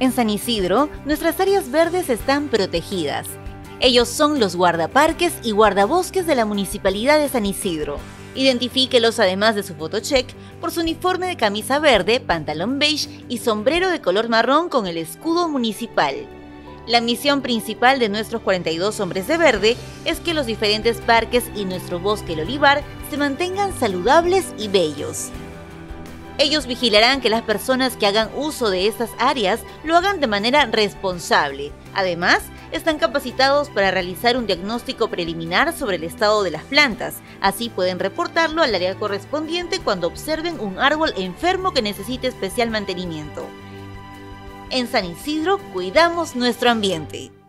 En San Isidro, nuestras áreas verdes están protegidas. Ellos son los guardaparques y guardabosques de la Municipalidad de San Isidro. Identifíquelos además de su photocheck por su uniforme de camisa verde, pantalón beige y sombrero de color marrón con el escudo municipal. La misión principal de nuestros 42 hombres de verde es que los diferentes parques y nuestro bosque El Olivar se mantengan saludables y bellos. Ellos vigilarán que las personas que hagan uso de estas áreas lo hagan de manera responsable. Además, están capacitados para realizar un diagnóstico preliminar sobre el estado de las plantas. Así pueden reportarlo al área correspondiente cuando observen un árbol enfermo que necesite especial mantenimiento. En San Isidro, cuidamos nuestro ambiente.